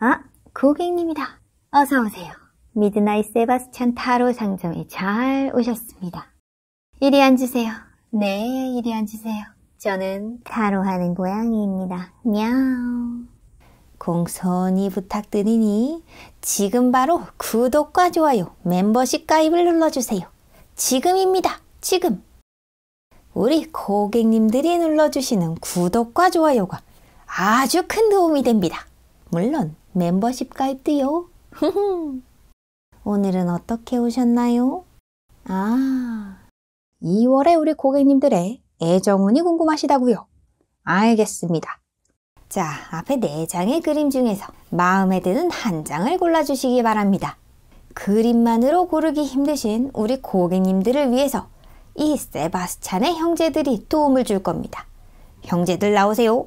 아, 고객님이다. 어서오세요. 미드나잇 세바스찬 타로 상점에 잘 오셨습니다. 이리 앉으세요. 네, 이리 앉으세요. 저는 타로하는 고양이입니다. мя우. 공손히 부탁드리니 지금 바로 구독과 좋아요, 멤버십 가입을 눌러주세요. 지금입니다. 지금. 우리 고객님들이 눌러주시는 구독과 좋아요가 아주 큰 도움이 됩니다. 물론 멤버십 가입도요. 오늘은 어떻게 오셨나요? 2월에 우리 고객님들의 애정운이 궁금하시다고요? 알겠습니다. 자, 앞에 4장의 그림 중에서 마음에 드는 한 장을 골라주시기 바랍니다. 그림만으로 고르기 힘드신 우리 고객님들을 위해서 이 세바스찬의 형제들이 도움을 줄 겁니다. 형제들 나오세요.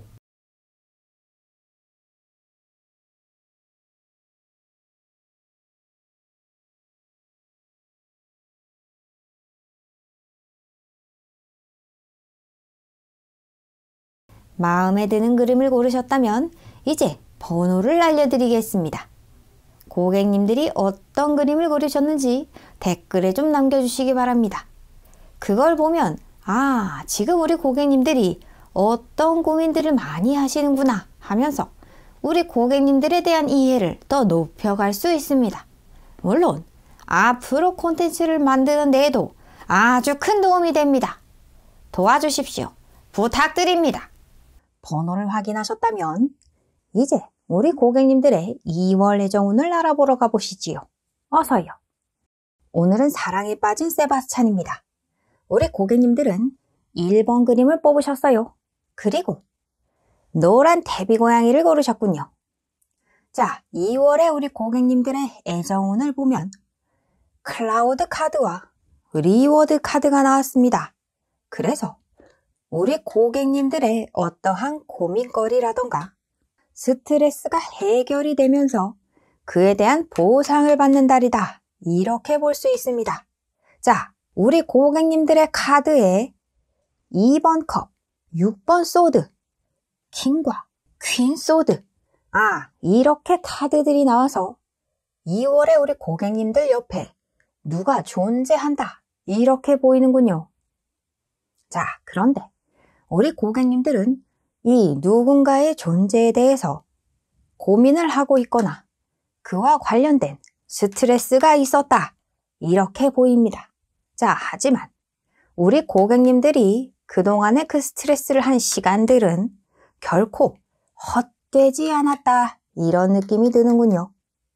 마음에 드는 그림을 고르셨다면 이제 번호를 알려드리겠습니다. 고객님들이 어떤 그림을 고르셨는지 댓글에 좀 남겨주시기 바랍니다. 그걸 보면 지금 우리 고객님들이 어떤 고민들을 많이 하시는구나 하면서 우리 고객님들에 대한 이해를 더 높여갈 수 있습니다. 물론 앞으로 콘텐츠를 만드는 데에도 아주 큰 도움이 됩니다. 도와주십시오. 부탁드립니다. 번호를 확인하셨다면 이제 우리 고객님들의 2월 애정운을 알아보러 가보시지요. 어서요. 오늘은 사랑에 빠진 세바스찬입니다. 우리 고객님들은 1번 그림을 뽑으셨어요. 그리고 노란 태비고양이를 고르셨군요. 자, 2월에 우리 고객님들의 애정운을 보면 클라우드 카드와 리워드 카드가 나왔습니다. 그래서 우리 고객님들의 어떠한 고민거리라던가 스트레스가 해결이 되면서 그에 대한 보상을 받는 달이다. 이렇게 볼 수 있습니다. 자, 우리 고객님들의 카드에 2번 컵, 6번 소드, 킹과 퀸 소드. 이렇게 카드들이 나와서 2월에 우리 고객님들 옆에 누가 존재한다. 이렇게 보이는군요. 자, 그런데 우리 고객님들은 이 누군가의 존재에 대해서 고민을 하고 있거나 그와 관련된 스트레스가 있었다. 이렇게 보입니다. 자, 하지만 우리 고객님들이 그동안의 그 스트레스를 한 시간들은 결코 헛되지 않았다. 이런 느낌이 드는군요.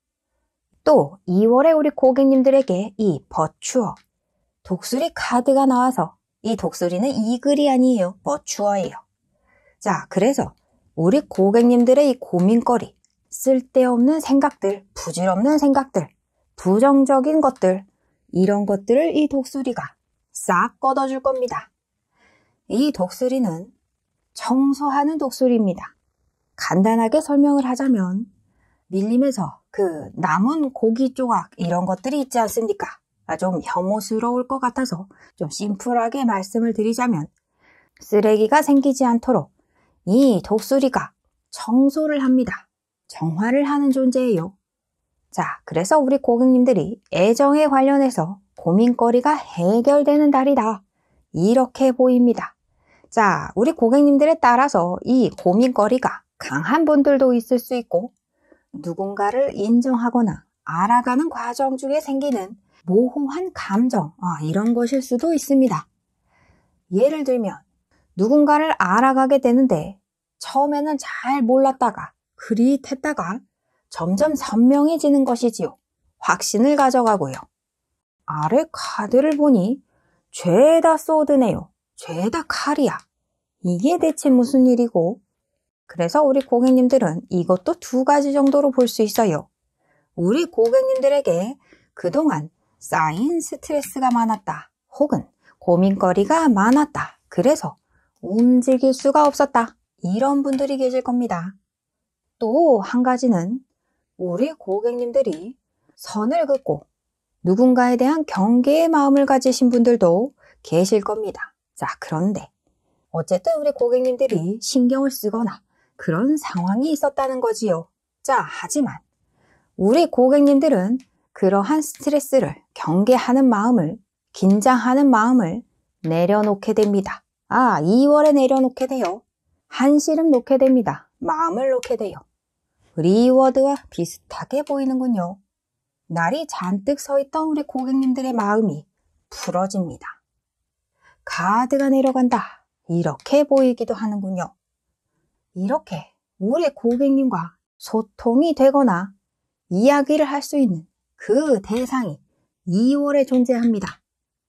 또 2월에 우리 고객님들에게 이 버추어, 독수리 카드가 나와서 이 독수리는 이글이 아니에요. 버추어예요. 자, 그래서 우리 고객님들의 이 고민거리, 쓸데없는 생각들, 부질없는 생각들, 부정적인 것들, 이런 것들을 이 독수리가 싹 걷어줄 겁니다. 이 독수리는 청소하는 독수리입니다. 간단하게 설명을 하자면 밀림에서 그 남은 고기 조각 이런 것들이 있지 않습니까? 좀 혐오스러울 것 같아서 좀 심플하게 말씀을 드리자면 쓰레기가 생기지 않도록 이 독수리가 청소를 합니다. 정화를 하는 존재예요. 자, 그래서 우리 고객님들이 애정에 관련해서 고민거리가 해결되는 달이다. 이렇게 보입니다. 자, 우리 고객님들에 따라서 이 고민거리가 강한 분들도 있을 수 있고 누군가를 인정하거나 알아가는 과정 중에 생기는 모호한 감정, 이런 것일 수도 있습니다. 예를 들면 누군가를 알아가게 되는데 처음에는 잘 몰랐다가 그릿했다가 점점 선명해지는 것이지요. 확신을 가져가고요. 아래 카드를 보니 죄다 소드네요. 죄다 칼이야. 이게 대체 무슨 일이고? 그래서 우리 고객님들은 이것도 2가지 정도로 볼 수 있어요. 우리 고객님들에게 그동안 쌓인 스트레스가 많았다. 혹은 고민거리가 많았다. 그래서 움직일 수가 없었다. 이런 분들이 계실 겁니다. 또 한 가지는 우리 고객님들이 선을 긋고 누군가에 대한 경계의 마음을 가지신 분들도 계실 겁니다. 자, 그런데 어쨌든 우리 고객님들이 신경을 쓰거나 그런 상황이 있었다는 거지요. 자, 하지만 우리 고객님들은 그러한 스트레스를 경계하는 마음을, 긴장하는 마음을 내려놓게 됩니다. 2월에 내려놓게 돼요. 한시름 놓게 됩니다. 마음을 놓게 돼요. 리워드와 비슷하게 보이는군요. 날이 잔뜩 서있던 우리 고객님들의 마음이 풀어집니다. 가드가 내려간다. 이렇게 보이기도 하는군요. 이렇게 우리 고객님과 소통이 되거나 이야기를 할 수 있는 그 대상이 2월에 존재합니다.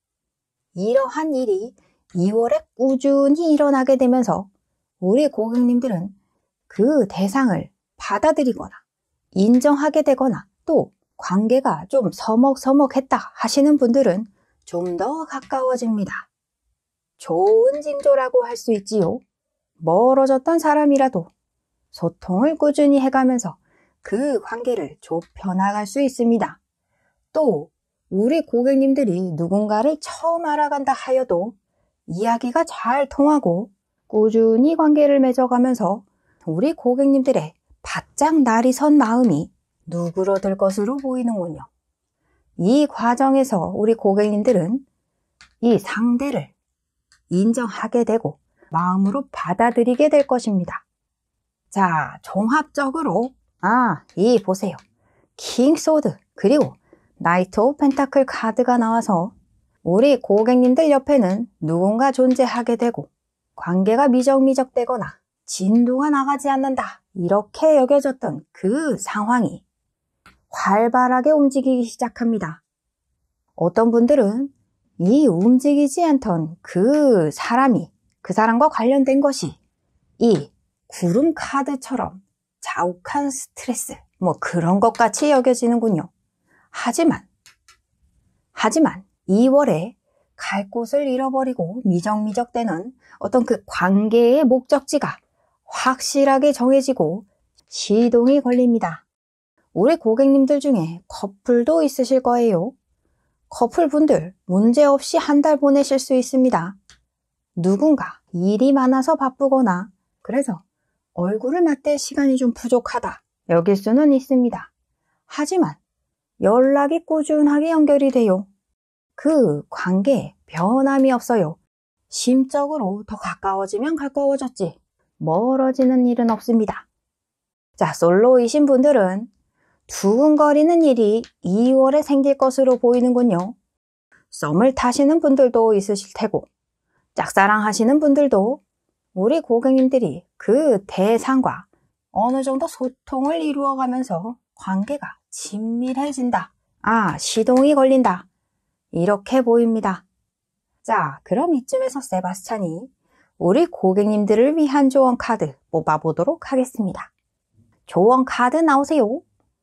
이러한 일이 2월에 꾸준히 일어나게 되면서 우리 고객님들은 그 대상을 받아들이거나 인정하게 되거나 또 관계가 좀 서먹서먹했다 하시는 분들은 좀 더 가까워집니다. 좋은 징조라고 할 수 있지요. 멀어졌던 사람이라도 소통을 꾸준히 해가면서 그 관계를 좁혀나갈 수 있습니다. 또 우리 고객님들이 누군가를 처음 알아간다 하여도 이야기가 잘 통하고 꾸준히 관계를 맺어가면서 우리 고객님들의 바짝 날이 선 마음이 누그러들 것으로 보이는군요. 이 과정에서 우리 고객님들은 이 상대를 인정하게 되고 마음으로 받아들이게 될 것입니다. 자, 종합적으로 이 보세요. 킹 소드 그리고 나이트 오브 펜타클 카드가 나와서 우리 고객님들 옆에는 누군가 존재하게 되고 관계가 미적미적되거나 진도가 나가지 않는다 이렇게 여겨졌던 그 상황이 활발하게 움직이기 시작합니다. 어떤 분들은 이 움직이지 않던 그 사람이 그 사람과 관련된 것이 이 구름 카드처럼 자욱한 스트레스 그런 것 같이 여겨지는군요. 하지만 2월에 갈 곳을 잃어버리고 미적미적되는 어떤 그 관계의 목적지가 확실하게 정해지고 시동이 걸립니다. 우리 고객님들 중에 커플도 있으실 거예요. 커플분들 문제없이 한 달 보내실 수 있습니다. 누군가 일이 많아서 바쁘거나 그래서 얼굴을 맞댈 시간이 좀 부족하다 여길 수는 있습니다. 하지만 연락이 꾸준하게 연결이 돼요. 그 관계에 변함이 없어요. 심적으로 더 가까워지면 가까워졌지 멀어지는 일은 없습니다. 자, 솔로이신 분들은 두근거리는 일이 2월에 생길 것으로 보이는군요. 썸을 타시는 분들도 있으실 테고 짝사랑 하시는 분들도 우리 고객님들이 그 대상과 어느 정도 소통을 이루어가면서 관계가 친밀해진다. 시동이 걸린다. 이렇게 보입니다. 자, 그럼 이쯤에서 세바스찬이 우리 고객님들을 위한 조언 카드 뽑아보도록 하겠습니다. 조언 카드 나오세요.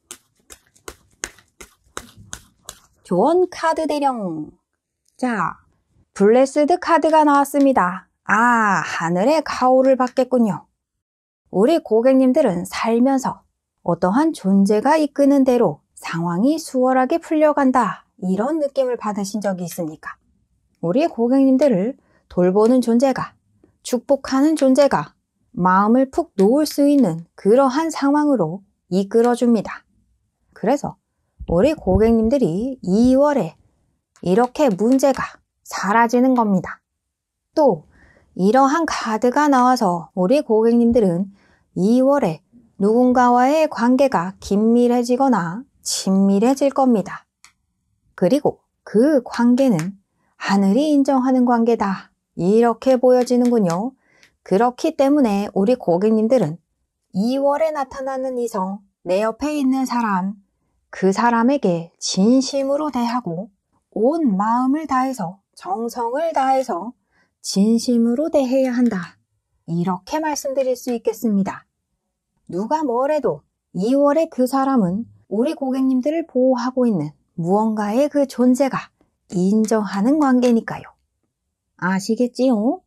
조언 카드 대령. 자, 블레스드 카드가 나왔습니다. 하늘의 가호를 받겠군요. 우리 고객님들은 살면서 어떠한 존재가 이끄는 대로 상황이 수월하게 풀려간다. 이런 느낌을 받으신 적이 있습니까? 우리 고객님들을 돌보는 존재가, 축복하는 존재가 마음을 푹 놓을 수 있는 그러한 상황으로 이끌어줍니다. 그래서 우리 고객님들이 2월에 이렇게 문제가 사라지는 겁니다. 또 이러한 카드가 나와서 우리 고객님들은 2월에 누군가와의 관계가 긴밀해지거나 친밀해질 겁니다. 그리고 그 관계는 하늘이 인정하는 관계다. 이렇게 보여지는군요. 그렇기 때문에 우리 고객님들은 2월에 나타나는 이성, 내 옆에 있는 사람, 그 사람에게 진심으로 대하고 온 마음을 다해서 정성을 다해서 진심으로 대해야 한다. 이렇게 말씀드릴 수 있겠습니다. 누가 뭐래도 2월에 그 사람은 우리 고객님들을 보호하고 있는 무언가의 그 존재가 인정하는 관계니까요. 아시겠지요?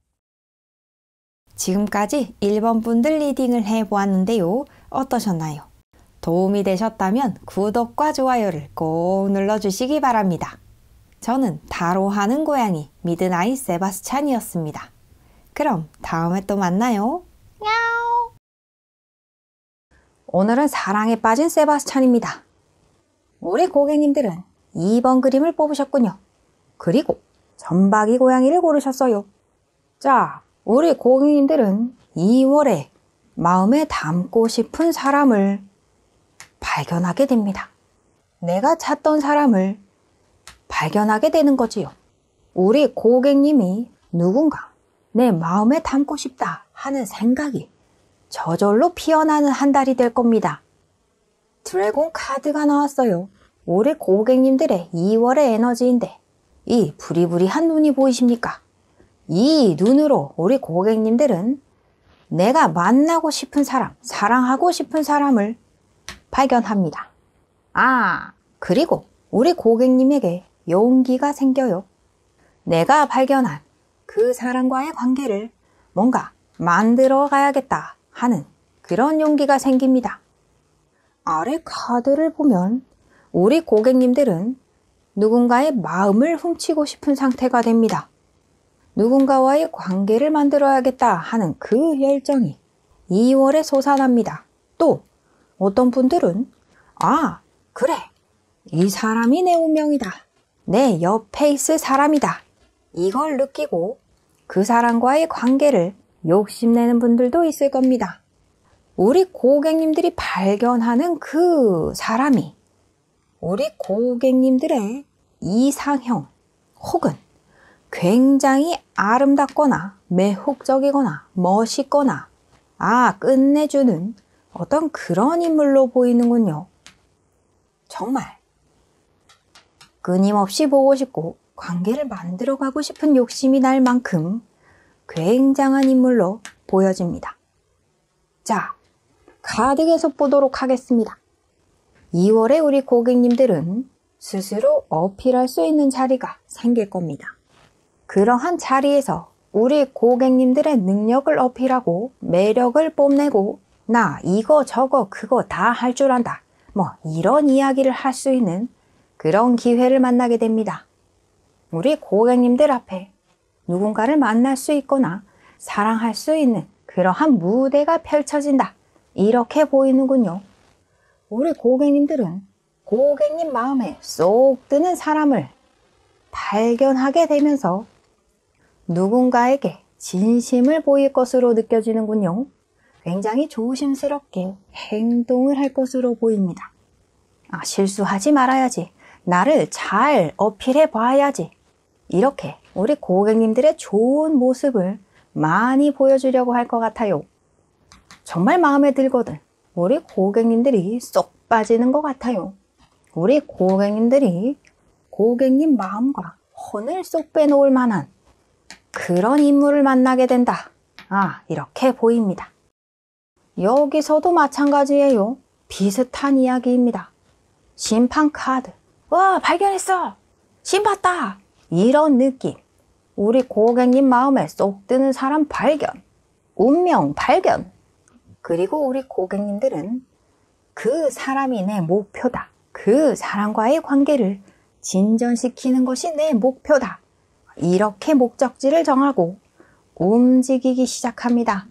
지금까지 1번 분들 리딩을 해보았는데요. 어떠셨나요? 도움이 되셨다면 구독과 좋아요를 꼭 눌러주시기 바랍니다. 저는 타로하는 고양이 미드나잇 세바스찬이었습니다. 그럼 다음에 또 만나요. 오늘은 사랑에 빠진 세바스찬입니다. 우리 고객님들은 2번 그림을 뽑으셨군요. 그리고 점박이 고양이를 고르셨어요. 자, 우리 고객님들은 2월에 마음에 담고 싶은 사람을 발견하게 됩니다. 내가 찾던 사람을 발견하게 되는 거지요. 우리 고객님이 누군가 내 마음에 담고 싶다 하는 생각이 저절로 피어나는 한 달이 될 겁니다. 드래곤 카드가 나왔어요. 우리 고객님들의 2월의 에너지인데 이 부리부리한 눈이 보이십니까? 이 눈으로 우리 고객님들은 내가 만나고 싶은 사람, 사랑하고 싶은 사람을 발견합니다. 그리고 우리 고객님에게 용기가 생겨요. 내가 발견한 그 사람과의 관계를 뭔가 만들어 가야겠다 하는 그런 용기가 생깁니다. 아래 카드를 보면 우리 고객님들은 누군가의 마음을 훔치고 싶은 상태가 됩니다. 누군가와의 관계를 만들어야겠다 하는 그 열정이 2월에 솟아납니다. 또 어떤 분들은 그래, 이 사람이 내 운명이다. 내 옆에 있을 사람이다. 이걸 느끼고 그 사람과의 관계를 욕심내는 분들도 있을 겁니다. 우리 고객님들이 발견하는 그 사람이 우리 고객님들의 이상형 혹은 굉장히 아름답거나 매혹적이거나 멋있거나 끝내주는 어떤 그런 인물로 보이는군요. 정말 끊임없이 보고 싶고 관계를 만들어가고 싶은 욕심이 날 만큼 굉장한 인물로 보여집니다. 자, 카드 계속 보도록 하겠습니다. 2월에 우리 고객님들은 스스로 어필할 수 있는 자리가 생길 겁니다. 그러한 자리에서 우리 고객님들의 능력을 어필하고 매력을 뽐내고 나 이거 저거 그거 다 할 줄 안다. 이런 이야기를 할 수 있는 그런 기회를 만나게 됩니다. 우리 고객님들 앞에 누군가를 만날 수 있거나 사랑할 수 있는 그러한 무대가 펼쳐진다. 이렇게 보이는군요. 우리 고객님들은 고객님 마음에 쏙 드는 사람을 발견하게 되면서 누군가에게 진심을 보일 것으로 느껴지는군요. 굉장히 조심스럽게 행동을 할 것으로 보입니다. 실수하지 말아야지. 나를 잘 어필해 봐야지. 이렇게 우리 고객님들의 좋은 모습을 많이 보여주려고 할 것 같아요. 정말 마음에 들거든 우리 고객님들이 쏙 빠지는 것 같아요. 우리 고객님들이 고객님 마음과 혼을 쏙 빼놓을 만한 그런 인물을 만나게 된다. 이렇게 보입니다. 여기서도 마찬가지예요. 비슷한 이야기입니다. 심판 카드. 발견했어. 신 봤다. 이런 느낌. 우리 고객님 마음에 쏙 드는 사람 발견. 운명 발견. 그리고 우리 고객님들은 그 사람이 내 목표다. 그 사람과의 관계를 진전시키는 것이 내 목표다. 이렇게 목적지를 정하고 움직이기 시작합니다.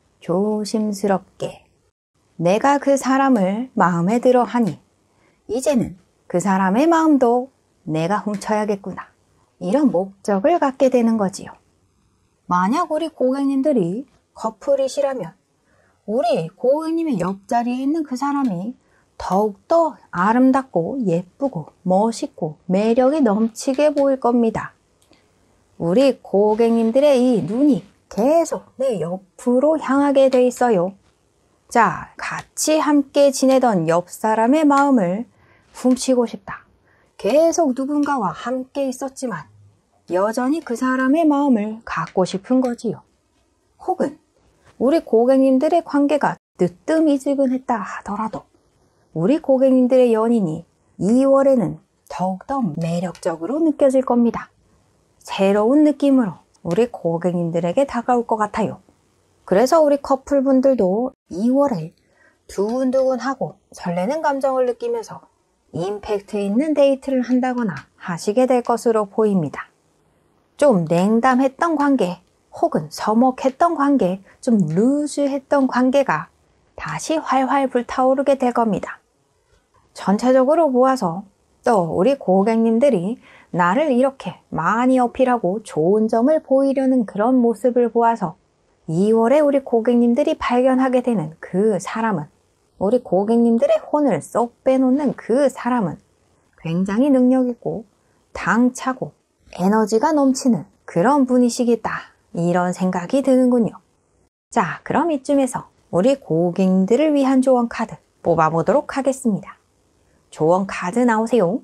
조심스럽게. 내가 그 사람을 마음에 들어 하니 이제는 그 사람의 마음도 내가 훔쳐야겠구나. 이런 목적을 갖게 되는 거지요. 만약 우리 고객님들이 커플이시라면 우리 고객님의 옆자리에 있는 그 사람이 더욱더 아름답고 예쁘고 멋있고 매력이 넘치게 보일 겁니다. 우리 고객님들의 이 눈이 계속 내 옆으로 향하게 돼 있어요. 자, 같이 함께 지내던 옆 사람의 마음을 훔치고 싶다. 계속 누군가와 함께 있었지만 여전히 그 사람의 마음을 갖고 싶은 거지요. 혹은 우리 고객님들의 관계가 뜨뜻미지근했다 하더라도 우리 고객님들의 연인이 2월에는 더욱더 매력적으로 느껴질 겁니다. 새로운 느낌으로 우리 고객님들에게 다가올 것 같아요. 그래서 우리 커플분들도 2월에 두근두근하고 설레는 감정을 느끼면서 임팩트 있는 데이트를 한다거나 하시게 될 것으로 보입니다. 좀 냉담했던 관계 혹은 서먹했던 관계, 좀 루즈했던 관계가 다시 활활 불타오르게 될 겁니다. 전체적으로 보아서 또 우리 고객님들이 나를 이렇게 많이 어필하고 좋은 점을 보이려는 그런 모습을 보아서 2월에 우리 고객님들이 발견하게 되는 그 사람은, 우리 고객님들의 혼을 쏙 빼놓는 그 사람은 굉장히 능력있고 당차고 에너지가 넘치는 그런 분이시겠다, 이런 생각이 드는군요. 자, 그럼 이쯤에서 우리 고객님들을 위한 조언 카드 뽑아보도록 하겠습니다. 조언 카드 나오세요.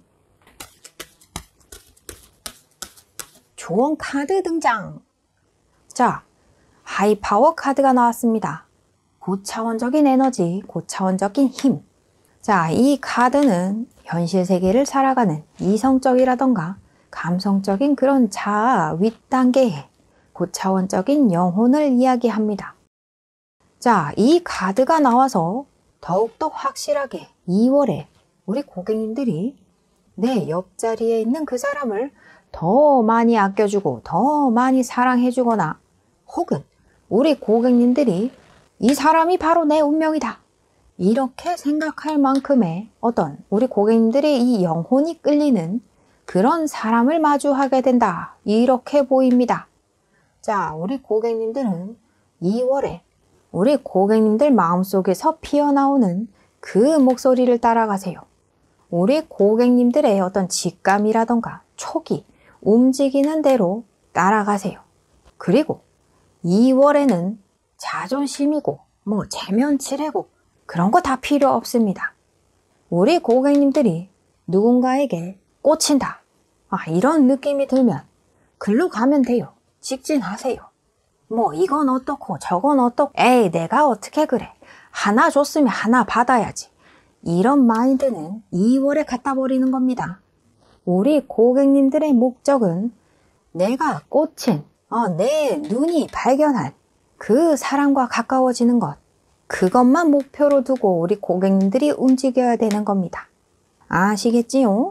조언 카드 등장! 자, 하이파워 카드가 나왔습니다. 고차원적인 에너지, 고차원적인 힘. 자, 이 카드는 현실 세계를 살아가는 이성적이라던가 감성적인 그런 자아 윗단계의 고차원적인 영혼을 이야기합니다. 자, 이 카드가 나와서 더욱더 확실하게 2월에 우리 고객님들이 내 옆자리에 있는 그 사람을 더 많이 아껴주고 더 많이 사랑해주거나, 혹은 우리 고객님들이 이 사람이 바로 내 운명이다, 이렇게 생각할 만큼의 어떤 우리 고객님들의 이 영혼이 끌리는 그런 사람을 마주하게 된다, 이렇게 보입니다. 자, 우리 고객님들은 2월에 우리 고객님들 마음속에서 피어나오는 그 목소리를 따라가세요. 우리 고객님들의 어떤 직감이라던가 촉이 움직이는 대로 따라가세요. 그리고 2월에는 자존심이고 체면치레고 그런 거 다 필요 없습니다. 우리 고객님들이 누군가에게 꽂힌다, 이런 느낌이 들면 글로 가면 돼요. 직진하세요. 이건 어떻고 저건 어떻고, 에이 내가 어떻게 그래, 하나 줬으면 하나 받아야지, 이런 마인드는 2월에 갖다 버리는 겁니다. 우리 고객님들의 목적은 내가 꽂힌, 내 눈이 발견한 그 사람과 가까워지는 것, 그것만 목표로 두고 우리 고객님들이 움직여야 되는 겁니다. 아시겠지요?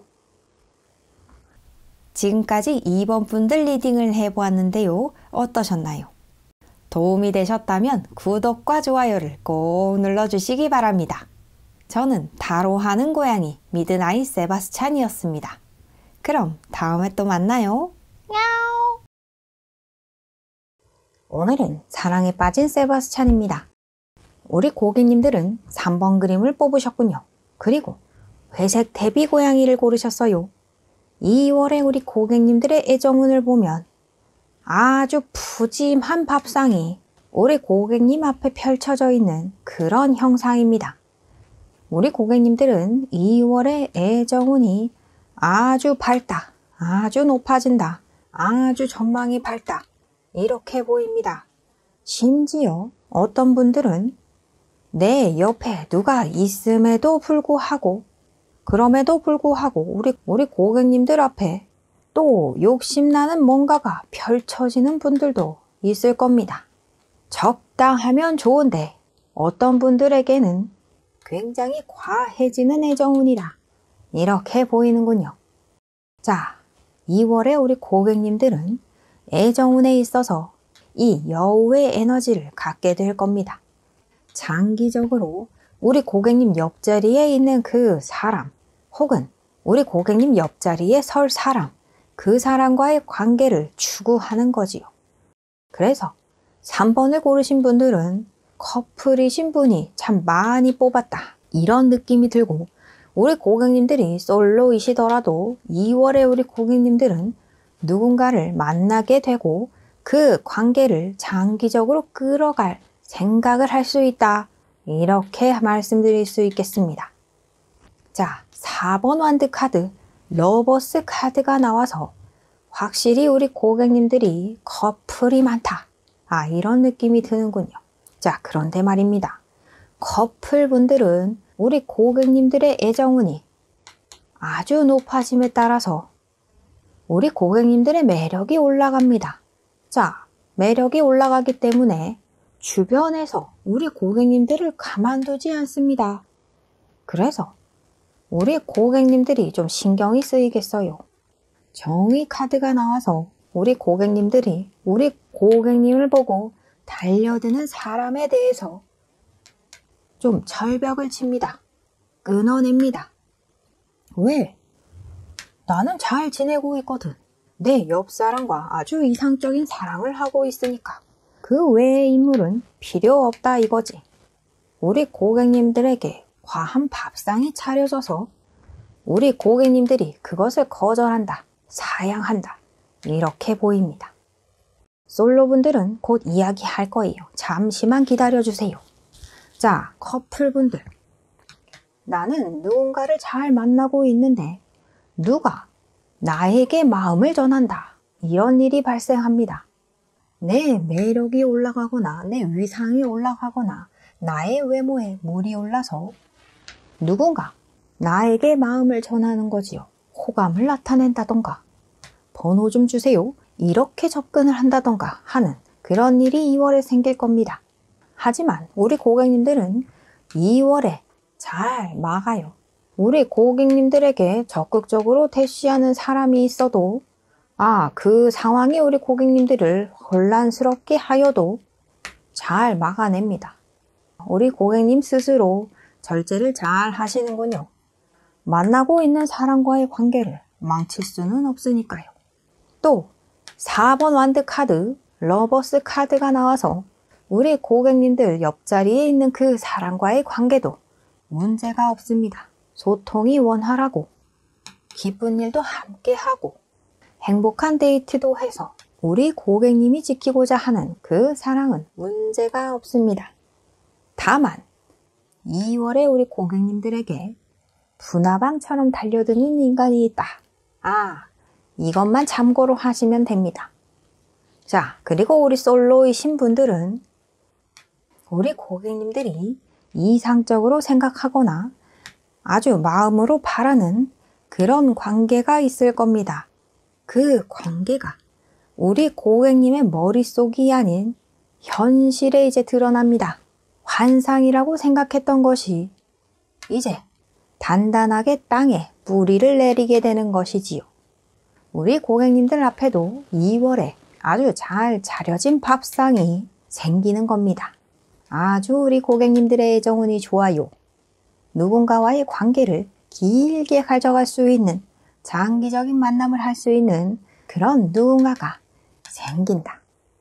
지금까지 2번 분들 리딩을 해보았는데요. 어떠셨나요? 도움이 되셨다면 구독과 좋아요를 꼭 눌러주시기 바랍니다. 저는 타로하는 고양이 미드나잇 세바스찬이었습니다. 그럼 다음에 또 만나요. 야옹! 오늘은 사랑에 빠진 세바스찬입니다. 우리 고객님들은 3번 그림을 뽑으셨군요. 그리고 회색 대비 고양이를 고르셨어요. 2월에 우리 고객님들의 애정운을 보면 아주 푸짐한 밥상이 우리 고객님 앞에 펼쳐져 있는 그런 형상입니다. 우리 고객님들은 2월의 애정운이 아주 밝다, 아주 높아진다, 아주 전망이 밝다, 이렇게 보입니다. 심지어 어떤 분들은 내 옆에 누가 있음에도 불구하고, 그럼에도 불구하고 우리 고객님들 앞에 또 욕심나는 뭔가가 펼쳐지는 분들도 있을 겁니다. 적당하면 좋은데 어떤 분들에게는 굉장히 과해지는 애정운이라 이렇게 보이는군요. 자, 2월에 우리 고객님들은 애정운에 있어서 이 여우의 에너지를 갖게 될 겁니다. 장기적으로 우리 고객님 옆자리에 있는 그 사람, 혹은 우리 고객님 옆자리에 설 사람, 그 사람과의 관계를 추구하는 거지요. 그래서 3번을 고르신 분들은 커플이신 분이 참 많이 뽑았다, 이런 느낌이 들고, 우리 고객님들이 솔로이시더라도 2월에 우리 고객님들은 누군가를 만나게 되고 그 관계를 장기적으로 끌어갈 생각을 할 수 있다, 이렇게 말씀드릴 수 있겠습니다. 자, 4번 완드 카드, 러버스 카드가 나와서 확실히 우리 고객님들이 커플이 많다, 이런 느낌이 드는군요. 자, 그런데 말입니다. 커플분들은 우리 고객님들의 애정운이 아주 높아짐에 따라서 우리 고객님들의 매력이 올라갑니다. 자, 매력이 올라가기 때문에 주변에서 우리 고객님들을 가만두지 않습니다. 그래서 우리 고객님들이 좀 신경이 쓰이겠어요. 정의 카드가 나와서 우리 고객님들이 우리 고객님을 보고 달려드는 사람에 대해서 좀 철벽을 칩니다. 끊어냅니다. 왜? 나는 잘 지내고 있거든. 내 옆사람과 아주 이상적인 사랑을 하고 있으니까 그 외의 인물은 필요 없다 이거지. 우리 고객님들에게 과한 밥상이 차려져서 우리 고객님들이 그것을 거절한다, 사양한다, 이렇게 보입니다. 솔로분들은 곧 이야기할 거예요. 잠시만 기다려주세요. 자, 커플분들. 나는 누군가를 잘 만나고 있는데 누가 나에게 마음을 전한다. 이런 일이 발생합니다. 내 매력이 올라가거나 내 위상이 올라가거나 나의 외모에 물이 올라서 누군가 나에게 마음을 전하는 거지요. 호감을 나타낸다던가 번호 좀 주세요. 이렇게 접근을 한다던가 하는 그런 일이 2월에 생길 겁니다. 하지만 우리 고객님들은 2월에 잘 막아요. 우리 고객님들에게 적극적으로 대시하는 사람이 있어도 그 상황이 우리 고객님들을 혼란스럽게 하여도 잘 막아냅니다. 우리 고객님 스스로 절제를 잘 하시는군요. 만나고 있는 사람과의 관계를 망칠 수는 없으니까요. 또 4번 완드 카드, 러버스 카드가 나와서 우리 고객님들 옆자리에 있는 그 사람과의 관계도 문제가 없습니다. 소통이 원활하고 기쁜 일도 함께하고 행복한 데이트도 해서 우리 고객님이 지키고자 하는 그 사랑은 문제가 없습니다. 다만 2월에 우리 고객님들에게 분화방처럼 달려드는 인간이 있다. 이것만 참고로 하시면 됩니다. 자, 그리고 우리 솔로이신 분들은 우리 고객님들이 이상적으로 생각하거나 아주 마음으로 바라는 그런 관계가 있을 겁니다. 그 관계가 우리 고객님의 머릿속이 아닌 현실에 이제 드러납니다. 환상이라고 생각했던 것이 이제 단단하게 땅에 뿌리를 내리게 되는 것이지요. 우리 고객님들 앞에도 2월에 아주 잘 차려진 밥상이 생기는 겁니다. 아주 우리 고객님들의 애정운이 좋아요. 누군가와의 관계를 길게 가져갈 수 있는 장기적인 만남을 할 수 있는 그런 누군가가 생긴다.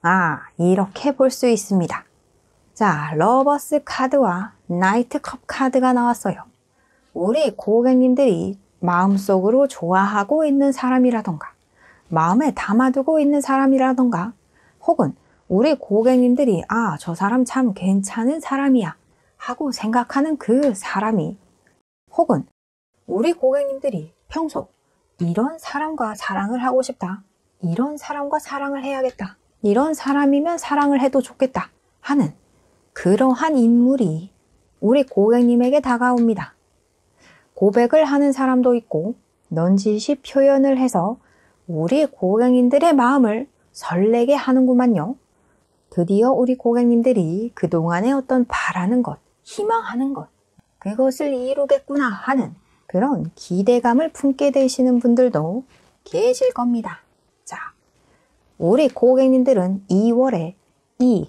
이렇게 볼 수 있습니다. 자, 러버스 카드와 나이트컵 카드가 나왔어요. 우리 고객님들이 마음속으로 좋아하고 있는 사람이라던가 마음에 담아두고 있는 사람이라던가 혹은 우리 고객님들이 저 사람 참 괜찮은 사람이야 하고 생각하는 그 사람이 혹은 우리 고객님들이 평소 이런 사람과 사랑을 하고 싶다. 이런 사람과 사랑을 해야겠다. 이런 사람이면 사랑을 해도 좋겠다 하는 그러한 인물이 우리 고객님에게 다가옵니다. 고백을 하는 사람도 있고 넌지시 표현을 해서 우리 고객님들의 마음을 설레게 하는구만요. 드디어 우리 고객님들이 그동안에 어떤 바라는 것, 희망하는 것, 그것을 이루겠구나 하는 그런 기대감을 품게 되시는 분들도 계실 겁니다. 자, 우리 고객님들은 2월에 이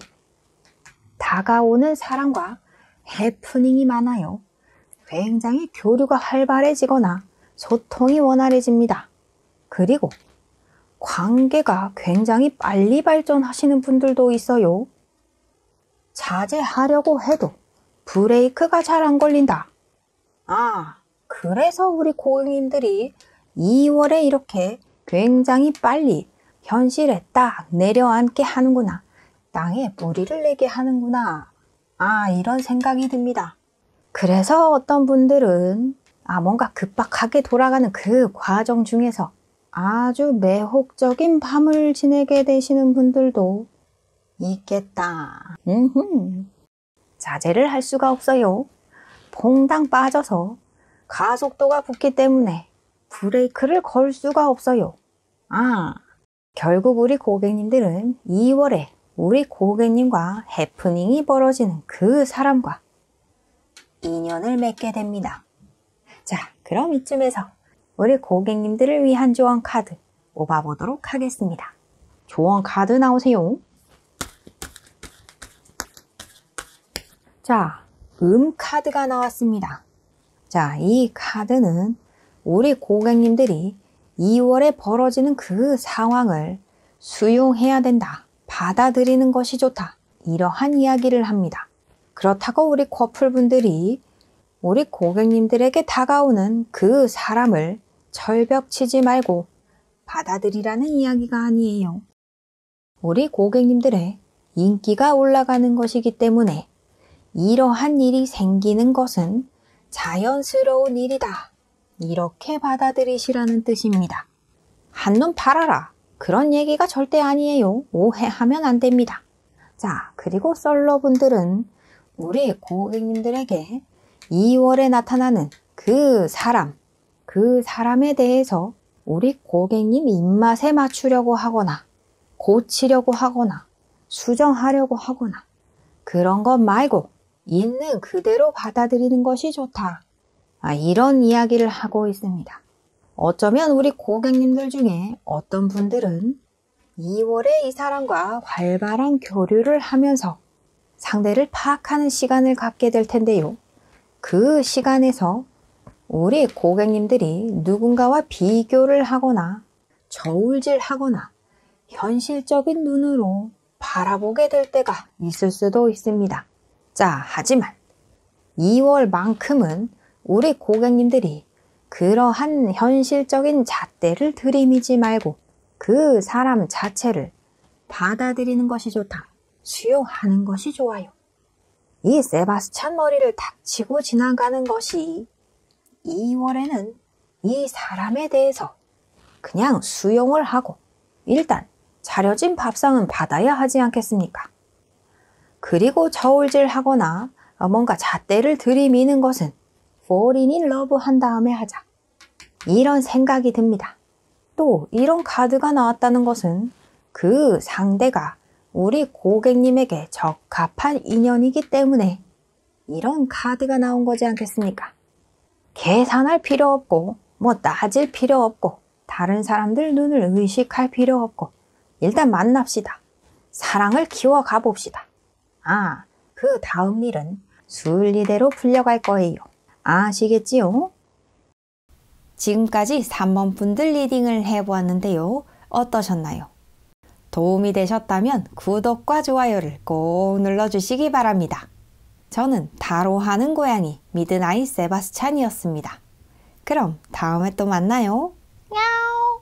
다가오는 사랑과 해프닝이 많아요. 굉장히 교류가 활발해지거나 소통이 원활해집니다. 그리고 관계가 굉장히 빨리 발전하시는 분들도 있어요. 자제하려고 해도 브레이크가 잘 안 걸린다. 그래서 우리 고객님들이 2월에 이렇게 굉장히 빨리 현실에 딱 내려앉게 하는구나. 땅에 뿌리를 내게 하는구나. 이런 생각이 듭니다. 그래서 어떤 분들은 뭔가 급박하게 돌아가는 그 과정 중에서 아주 매혹적인 밤을 지내게 되시는 분들도 있겠다. 자제를 할 수가 없어요. 퐁당 빠져서 가속도가 붙기 때문에 브레이크를 걸 수가 없어요. 결국 우리 고객님들은 2월에 우리 고객님과 해프닝이 벌어지는 그 사람과 인연을 맺게 됩니다. 자, 그럼 이쯤에서 우리 고객님들을 위한 조언 카드 뽑아보도록 하겠습니다. 조언 카드 나오세요. 자, 카드가 나왔습니다. 자, 이 카드는 우리 고객님들이 2월에 벌어지는 그 상황을 수용해야 된다. 받아들이는 것이 좋다. 이러한 이야기를 합니다. 그렇다고 우리 커플분들이 우리 고객님들에게 다가오는 그 사람을 철벽치지 말고 받아들이라는 이야기가 아니에요. 우리 고객님들의 인기가 올라가는 것이기 때문에 이러한 일이 생기는 것은 자연스러운 일이다. 이렇게 받아들이시라는 뜻입니다. 한눈 팔아라. 그런 얘기가 절대 아니에요. 오해하면 안 됩니다. 자, 그리고 썰러분들은 우리 고객님들에게 2월에 나타나는 그 사람에 대해서 우리 고객님 입맛에 맞추려고 하거나 고치려고 하거나 수정하려고 하거나 그런 것 말고 있는 그대로 받아들이는 것이 좋다. 이런 이야기를 하고 있습니다. 어쩌면 우리 고객님들 중에 어떤 분들은 2월에 이 사람과 활발한 교류를 하면서 상대를 파악하는 시간을 갖게 될 텐데요. 그 시간에서 우리 고객님들이 누군가와 비교를 하거나 저울질하거나 현실적인 눈으로 바라보게 될 때가 있을 수도 있습니다. 자, 하지만 2월만큼은 우리 고객님들이 그러한 현실적인 잣대를 들이미지 말고 그 사람 자체를 받아들이는 것이 좋다. 수용하는 것이 좋아요. 이 세바스찬 머리를 탁 치고 지나가는 것이 2월에는 이 사람에 대해서 그냥 수용을 하고 일단 차려진 밥상은 받아야 하지 않겠습니까? 그리고 저울질하거나 뭔가 잣대를 들이미는 것은 fall in love 한 다음에 하자. 이런 생각이 듭니다. 또 이런 카드가 나왔다는 것은 그 상대가 우리 고객님에게 적합한 인연이기 때문에 이런 카드가 나온 거지 않겠습니까? 계산할 필요 없고 따질 필요 없고 다른 사람들 눈을 의식할 필요 없고 일단 만납시다. 사랑을 키워가 봅시다. 그 다음 일은 순리대로 풀려갈 거예요. 아시겠지요? 지금까지 3번 분들 리딩을 해보았는데요. 어떠셨나요? 도움이 되셨다면 구독과 좋아요를 꼭 눌러주시기 바랍니다. 저는 타로하는 고양이 미드나잇 세바스찬이었습니다. 그럼 다음에 또 만나요. 야옹!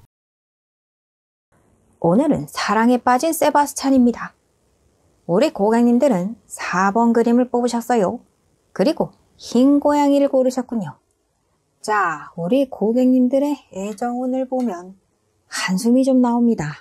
오늘은 사랑에 빠진 세바스찬입니다. 우리 고객님들은 4번 그림을 뽑으셨어요. 그리고 흰 고양이를 고르셨군요. 자, 우리 고객님들의 애정운을 보면 한숨이 좀 나옵니다.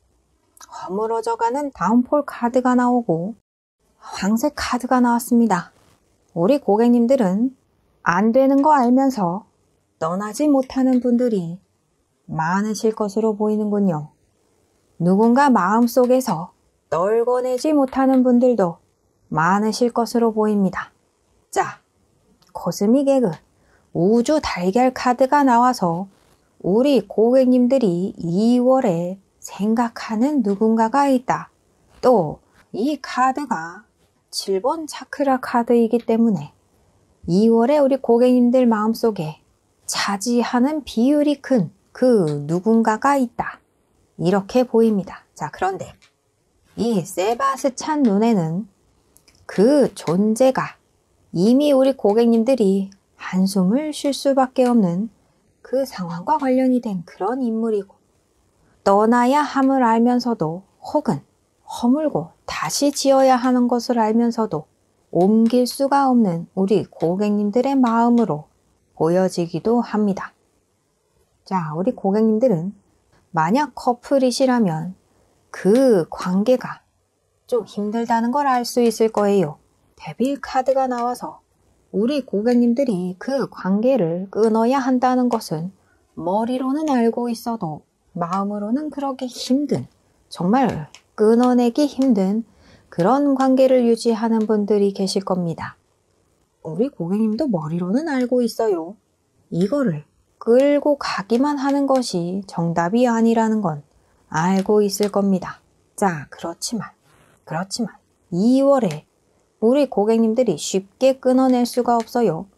허물어져가는 다운폴 카드가 나오고 황색 카드가 나왔습니다. 우리 고객님들은 안 되는 거 알면서 떠나지 못하는 분들이 많으실 것으로 보이는군요. 누군가 마음속에서 떨궈내지 못하는 분들도 많으실 것으로 보입니다. 자, 코스미 개그 우주 달걀 카드가 나와서 우리 고객님들이 2월에 생각하는 누군가가 있다. 또 이 카드가 7번 차크라 카드이기 때문에 2월에 우리 고객님들 마음속에 차지하는 비율이 큰 그 누군가가 있다. 이렇게 보입니다. 자, 그런데 이 세바스찬 눈에는 그 존재가 이미 우리 고객님들이 한숨을 쉴 수밖에 없는 그 상황과 관련이 된 그런 인물이고 떠나야 함을 알면서도 혹은 허물고 다시 지어야 하는 것을 알면서도 옮길 수가 없는 우리 고객님들의 마음으로 보여지기도 합니다. 자, 우리 고객님들은 만약 커플이시라면 그 관계가 좀 힘들다는 걸 알 수 있을 거예요. 데빌 카드가 나와서 우리 고객님들이 그 관계를 끊어야 한다는 것은 머리로는 알고 있어도 마음으로는 그렇게 힘든, 정말 끊어내기 힘든 그런 관계를 유지하는 분들이 계실 겁니다. 우리 고객님도 머리로는 알고 있어요. 이거를 끌고 가기만 하는 것이 정답이 아니라는 건 알고 있을 겁니다. 자, 그렇지만 2월에 우리 고객님들이 쉽게 끊어낼 수가 없어요.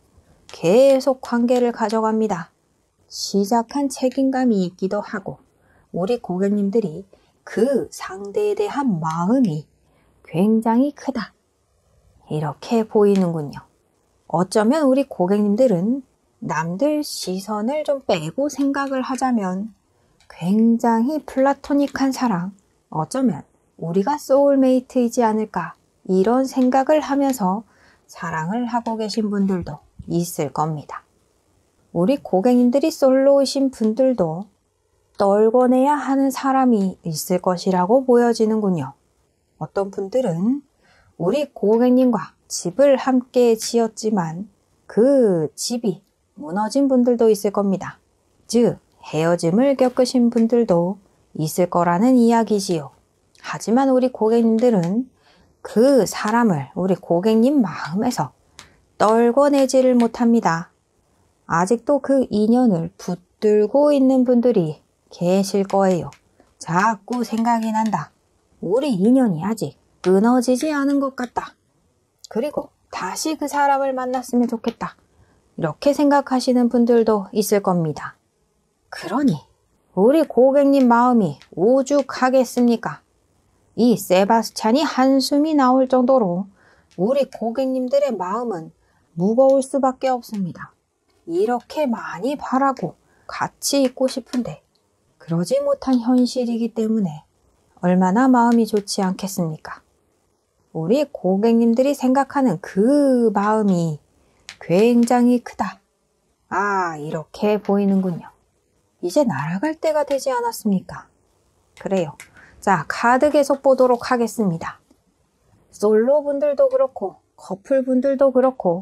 계속 관계를 가져갑니다. 시작한 책임감이 있기도 하고 우리 고객님들이 그 상대에 대한 마음이 굉장히 크다. 이렇게 보이는군요. 어쩌면 우리 고객님들은 남들 시선을 좀 빼고 생각을 하자면 굉장히 플라토닉한 사랑, 어쩌면 우리가 소울메이트이지 않을까 이런 생각을 하면서 사랑을 하고 계신 분들도 있을 겁니다. 우리 고객님들이 솔로이신 분들도 떨궈내야 하는 사람이 있을 것이라고 보여지는군요. 어떤 분들은 우리 고객님과 집을 함께 지었지만 그 집이 무너진 분들도 있을 겁니다. 즉, 헤어짐을 겪으신 분들도 있을 거라는 이야기지요. 하지만 우리 고객님들은 그 사람을 우리 고객님 마음에서 떨궈내지를 못합니다. 아직도 그 인연을 붙들고 있는 분들이 계실 거예요. 자꾸 생각이 난다. 우리 인연이 아직 끊어지지 않은 것 같다. 그리고 다시 그 사람을 만났으면 좋겠다. 이렇게 생각하시는 분들도 있을 겁니다. 그러니 우리 고객님 마음이 오죽하겠습니까? 이 세바스찬이 한숨이 나올 정도로 우리 고객님들의 마음은 무거울 수밖에 없습니다. 이렇게 많이 바라고 같이 있고 싶은데 그러지 못한 현실이기 때문에 얼마나 마음이 좋지 않겠습니까? 우리 고객님들이 생각하는 그 마음이 굉장히 크다. 아, 이렇게 보이는군요. 이제 날아갈 때가 되지 않았습니까? 그래요. 자, 카드 계속 보도록 하겠습니다. 솔로 분들도 그렇고 커플 분들도 그렇고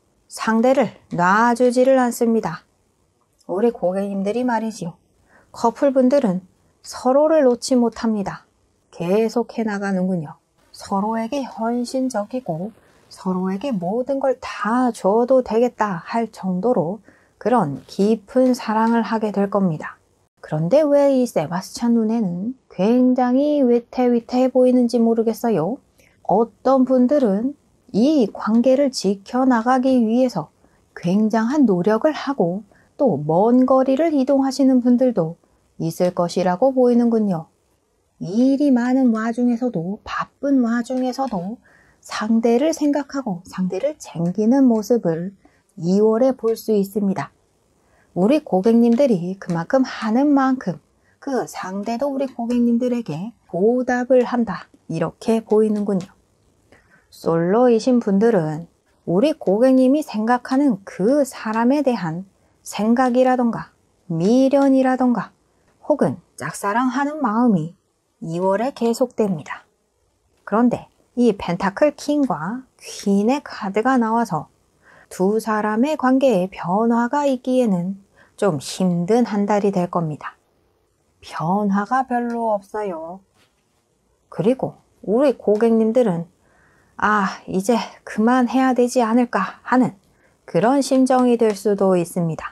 상대를 놔주지를 않습니다. 우리 고객님들이 말이지요. 커플 분들은 서로를 놓지 못합니다. 계속 해나가는군요. 서로에게 헌신적이고 서로에게 모든 걸 다 줘도 되겠다 할 정도로 그런 깊은 사랑을 하게 될 겁니다. 그런데 왜 이 세바스찬 눈에는 굉장히 위태위태해 보이는지 모르겠어요. 어떤 분들은 이 관계를 지켜나가기 위해서 굉장한 노력을 하고 또 먼 거리를 이동하시는 분들도 있을 것이라고 보이는군요. 일이 많은 와중에서도 바쁜 와중에서도 상대를 생각하고 상대를 챙기는 모습을 2월에 볼 수 있습니다. 우리 고객님들이 그만큼 하는 만큼 그 상대도 우리 고객님들에게 보답을 한다. 이렇게 보이는군요. 솔로이신 분들은 우리 고객님이 생각하는 그 사람에 대한 생각이라던가 미련이라던가 혹은 짝사랑하는 마음이 2월에 계속됩니다. 그런데 이 펜타클 킹과 퀸의 카드가 나와서 두 사람의 관계에 변화가 있기에는 좀 힘든 한 달이 될 겁니다. 변화가 별로 없어요. 그리고 우리 고객님들은 이제 그만해야 되지 않을까 하는 그런 심정이 될 수도 있습니다.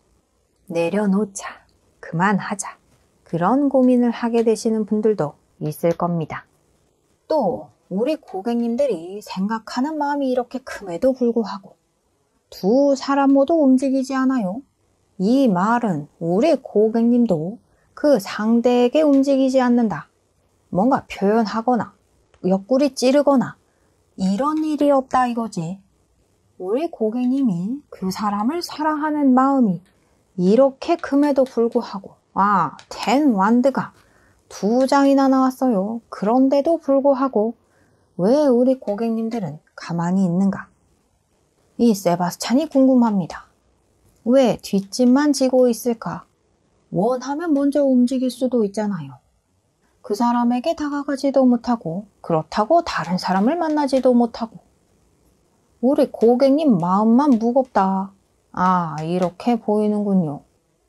내려놓자, 그만하자 그런 고민을 하게 되시는 분들도 있을 겁니다. 또 우리 고객님들이 생각하는 마음이 이렇게 큼에도 불구하고 두 사람 모두 움직이지 않아요. 이 말은 우리 고객님도 그 상대에게 움직이지 않는다. 뭔가 표현하거나 옆구리 찌르거나 이런 일이 없다 이거지. 우리 고객님이 그 사람을 사랑하는 마음이 이렇게 큼에도 불구하고 10 완드가 2장이나 나왔어요. 그런데도 불구하고 왜 우리 고객님들은 가만히 있는가? 이 세바스찬이 궁금합니다. 왜 뒷짐만 지고 있을까? 원하면 먼저 움직일 수도 있잖아요. 그 사람에게 다가가지도 못하고 그렇다고 다른 사람을 만나지도 못하고 우리 고객님 마음만 무겁다. 이렇게 보이는군요.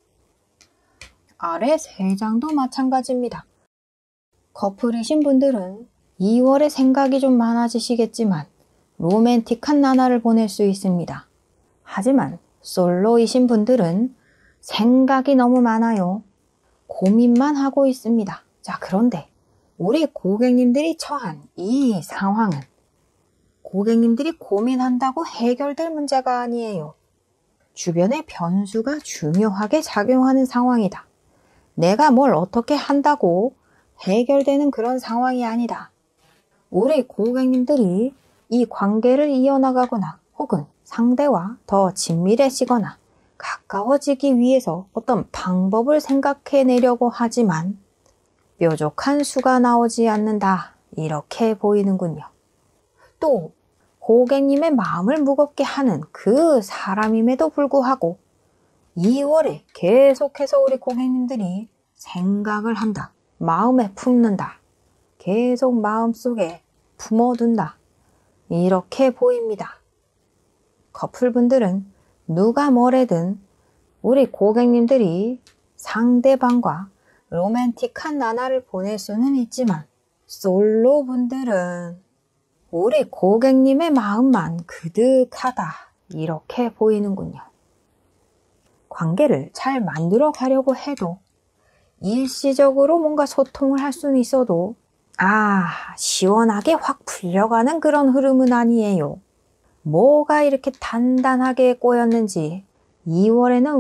아래 3장도 마찬가지입니다. 커플이신 분들은 2월에 생각이 좀 많아지시겠지만 로맨틱한 나날을 보낼 수 있습니다. 하지만 솔로이신 분들은 생각이 너무 많아요. 고민만 하고 있습니다. 자, 그런데 우리 고객님들이 처한 이 상황은 고객님들이 고민한다고 해결될 문제가 아니에요. 주변의 변수가 중요하게 작용하는 상황이다. 내가 뭘 어떻게 한다고 해결되는 그런 상황이 아니다. 우리 고객님들이 이 관계를 이어나가거나 혹은 상대와 더 친밀해지거나 가까워지기 위해서 어떤 방법을 생각해내려고 하지만 뾰족한 수가 나오지 않는다. 이렇게 보이는군요. 또 고객님의 마음을 무겁게 하는 그 사람임에도 불구하고 2월에 계속해서 우리 고객님들이 생각을 한다. 마음에 품는다. 계속 마음속에 품어둔다. 이렇게 보입니다. 커플분들은 누가 뭐래든 우리 고객님들이 상대방과 로맨틱한 나날을 보낼 수는 있지만 솔로분들은 우리 고객님의 마음만 그득하다. 이렇게 보이는군요. 관계를 잘 만들어 가려고 해도 일시적으로 뭔가 소통을 할 수는 있어도 시원하게 확 풀려가는 그런 흐름은 아니에요. 뭐가 이렇게 단단하게 꼬였는지 2월에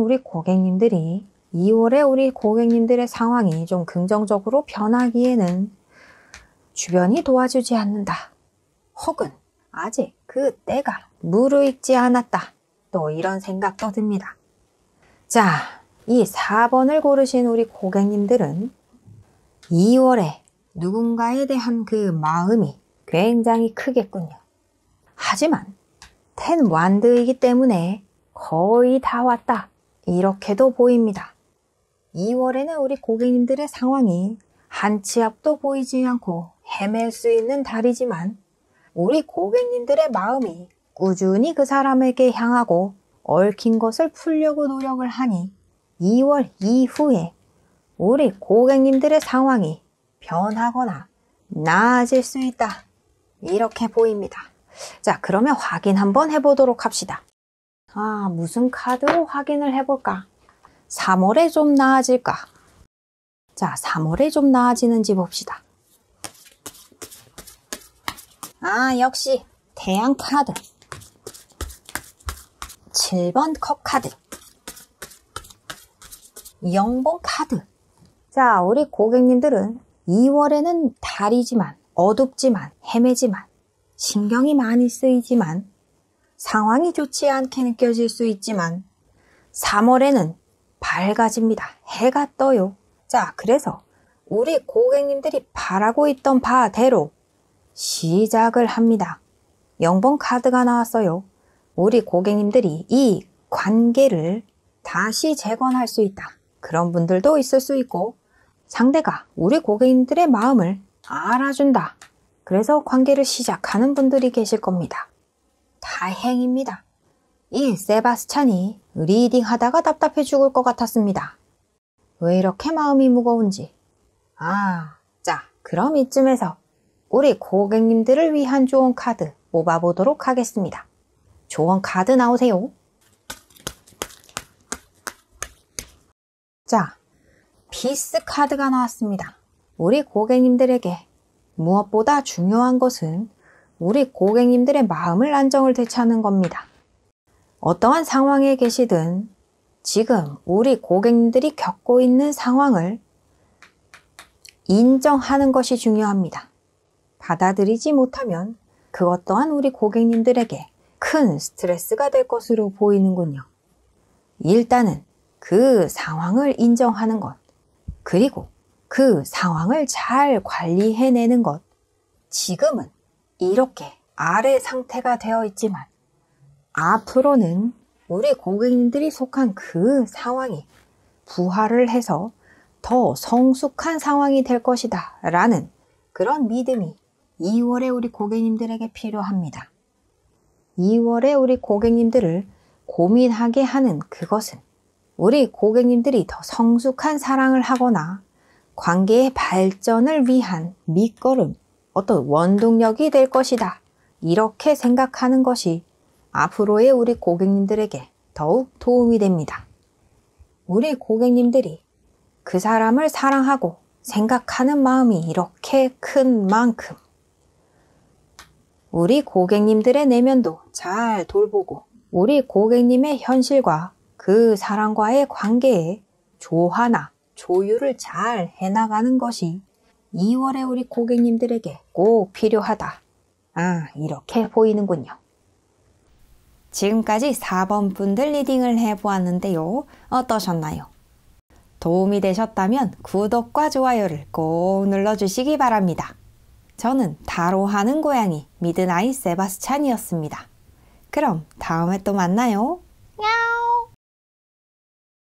우리 고객님들의 상황이 좀 긍정적으로 변하기에는 주변이 도와주지 않는다. 혹은 아직 그 때가 무르익지 않았다. 또 이런 생각도 듭니다. 자, 이 4번을 고르신 우리 고객님들은 2월에 누군가에 대한 그 마음이 굉장히 크겠군요. 하지만 10 완드이기 때문에 거의 다 왔다. 이렇게도 보입니다. 2월에는 우리 고객님들의 상황이 한 치 앞도 보이지 않고 헤맬 수 있는 달이지만 우리 고객님들의 마음이 꾸준히 그 사람에게 향하고 얽힌 것을 풀려고 노력을 하니 2월 이후에 우리 고객님들의 상황이 변하거나 나아질 수 있다. 이렇게 보입니다. 자, 그러면 확인 한번 해보도록 합시다. 무슨 카드로 확인을 해볼까? 3월에 좀 나아질까? 자, 3월에 좀 나아지는지 봅시다. 역시 태양 카드. 7번 컵 카드. 0번 카드. 자, 우리 고객님들은 2월에는 달이지만, 어둡지만, 헤매지만, 신경이 많이 쓰이지만, 상황이 좋지 않게 느껴질 수 있지만, 3월에는 밝아집니다. 해가 떠요. 자, 그래서 우리 고객님들이 바라고 있던 바대로 시작을 합니다. 0번 카드가 나왔어요. 우리 고객님들이 이 관계를 다시 재건할 수 있다. 그런 분들도 있을 수 있고 상대가 우리 고객님들의 마음을 알아준다. 그래서 관계를 시작하는 분들이 계실 겁니다. 다행입니다. 이 세바스찬이 리딩 하다가 답답해 죽을 것 같았습니다. 왜 이렇게 마음이 무거운지. 자, 그럼 이쯤에서 우리 고객님들을 위한 조언 카드 뽑아보도록 하겠습니다. 조언 카드 나오세요. 자, 피스 카드가 나왔습니다. 우리 고객님들에게 무엇보다 중요한 것은 우리 고객님들의 마음을 안정을 되찾는 겁니다. 어떠한 상황에 계시든 지금 우리 고객님들이 겪고 있는 상황을 인정하는 것이 중요합니다. 받아들이지 못하면 그것 또한 우리 고객님들에게 큰 스트레스가 될 것으로 보이는군요. 일단은 그 상황을 인정하는 것, 그리고 그 상황을 잘 관리해내는 것. 지금은 이렇게 아래 상태가 되어 있지만 앞으로는 우리 고객님들이 속한 그 상황이 부활을 해서 더 성숙한 상황이 될 것이다 라는 그런 믿음이 2월에 우리 고객님들에게 필요합니다. 2월에 우리 고객님들을 고민하게 하는 그것은 우리 고객님들이 더 성숙한 사랑을 하거나 관계의 발전을 위한 밑거름, 어떤 원동력이 될 것이다. 이렇게 생각하는 것이 앞으로의 우리 고객님들에게 더욱 도움이 됩니다. 우리 고객님들이 그 사람을 사랑하고 생각하는 마음이 이렇게 큰 만큼 우리 고객님들의 내면도 잘 돌보고 우리 고객님의 현실과 그 사람과의 관계에 조화나 조율을 잘 해나가는 것이 2월에 우리 고객님들에게 꼭 필요하다. 이렇게 보이는군요. 지금까지 4번 분들 리딩을 해보았는데요. 어떠셨나요? 도움이 되셨다면 구독과 좋아요를 꼭 눌러주시기 바랍니다. 저는 타로하는 고양이 미드나잇 세바스찬이었습니다. 그럼 다음에 또 만나요. 냥!